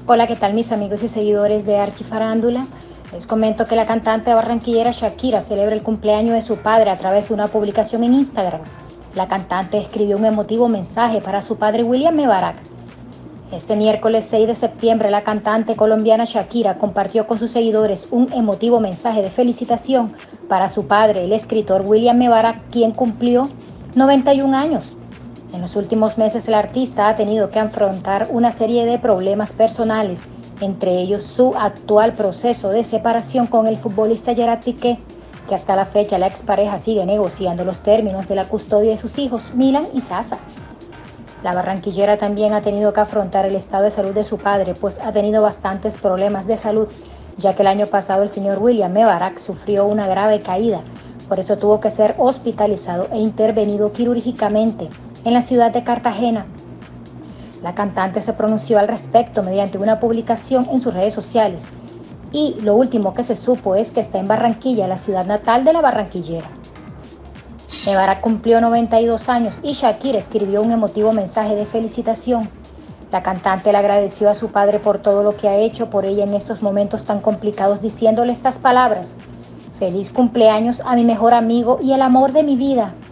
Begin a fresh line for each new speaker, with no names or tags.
Hola, ¿qué tal mis amigos y seguidores de Archifarándula? Les comento que la cantante barranquillera Shakira celebra el cumpleaños de su padre a través de una publicación en Instagram. La cantante escribió un emotivo mensaje para su padre William Mebarak. Este miércoles 6 de septiembre, la cantante colombiana Shakira compartió con sus seguidores un emotivo mensaje de felicitación para su padre, el escritor William Mebarak, quien cumplió 91 años. En los últimos meses, el artista ha tenido que afrontar una serie de problemas personales, entre ellos su actual proceso de separación con el futbolista Gerard Piqué, que hasta la fecha la expareja sigue negociando los términos de la custodia de sus hijos, Milan y Sasa. La barranquillera también ha tenido que afrontar el estado de salud de su padre, pues ha tenido bastantes problemas de salud, ya que el año pasado el señor William Mebarak sufrió una grave caída. Por eso tuvo que ser hospitalizado e intervenido quirúrgicamente en la ciudad de Cartagena. La cantante se pronunció al respecto mediante una publicación en sus redes sociales y lo último que se supo es que está en Barranquilla, la ciudad natal de la barranquillera. Mebarak cumplió 92 años y Shakira escribió un emotivo mensaje de felicitación. La cantante le agradeció a su padre por todo lo que ha hecho por ella en estos momentos tan complicados, diciéndole estas palabras: "Feliz cumpleaños a mi mejor amigo y el amor de mi vida.